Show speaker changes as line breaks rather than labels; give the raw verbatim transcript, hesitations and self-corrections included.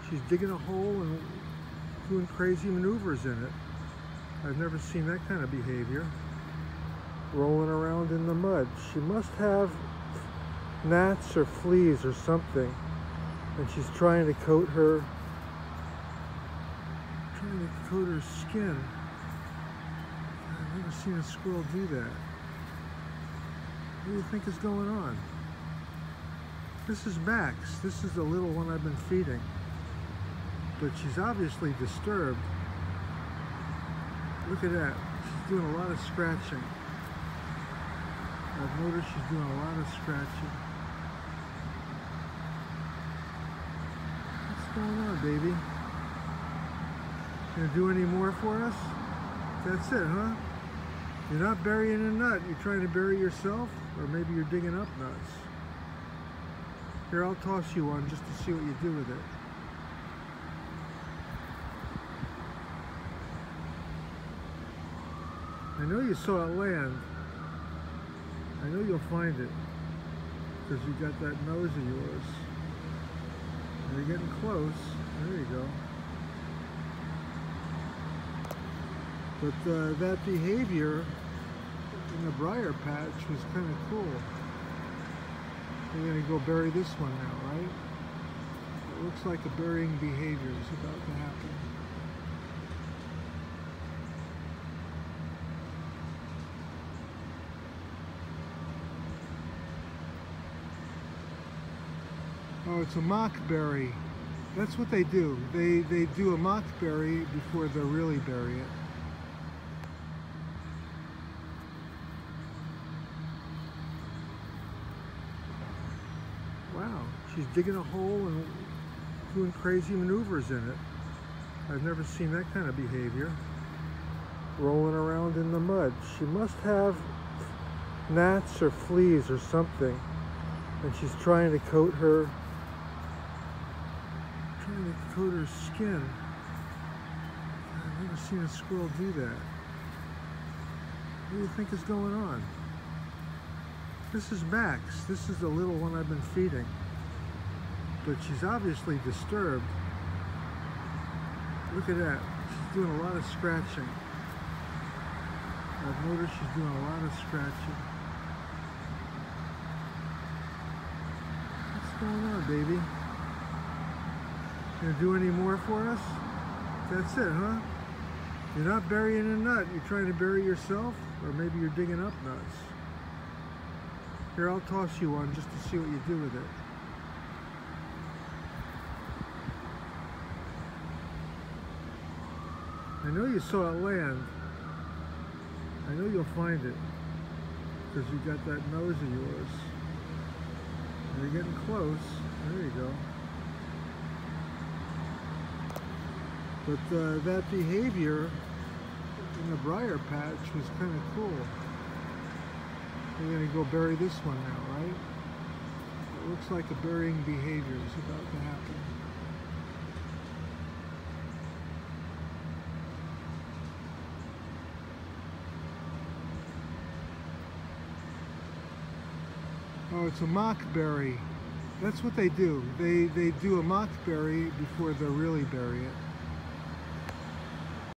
She's digging a hole and doing crazy maneuvers in it. I've never seen that kind of behavior. Rolling around in the mud. She must have gnats or fleas or something. And she's trying to coat her, trying to coat her skin. I've never seen a squirrel do that. What do you think is going on? This is Max. This is the little one I've been feeding. But she's obviously disturbed. Look at that. She's doing a lot of scratching. I've noticed she's doing a lot of scratching. What's going on, baby? Gonna do any more for us? That's it, huh? You're not burying a nut. You're trying to bury yourself? Or maybe you're digging up nuts. Here, I'll toss you one just to see what you do with it. I know you saw it land. I know you'll find it because you got that nose of yours. You're getting close. There you go. But uh, that behavior in the briar patch was kind of cool. We're going to go bury this one now, right? It looks like a burying behavior is about to happen. Oh, it's a mock bury. That's what they do. They, they do a mock bury before they really bury it. Wow, she's digging a hole and doing crazy maneuvers in it. I've never seen that kind of behavior. Rolling around in the mud. She must have gnats or fleas or something. And she's trying to coat her trying to coat her skin. I've never seen a squirrel do that. What do you think is going on? This is Max. This is the little one I've been feeding. But she's obviously disturbed. Look at that. She's doing a lot of scratching. I've noticed she's doing a lot of scratching. What's going on, baby? Gonna do any more for us? That's it, huh? You're not burying a nut. You're trying to bury yourself? Or maybe you're digging up nuts. Here, I'll toss you one just to see what you do with it. I know you saw it land. I know you'll find it because you got that nose of yours. You're getting close. There you go. But uh, that behavior in the briar patch was kind of cool. We're going to go bury this one now, right? It looks like a burying behavior is about to happen. Oh, it's a mock bury. That's what they do. They, they do a mock bury before they really bury it.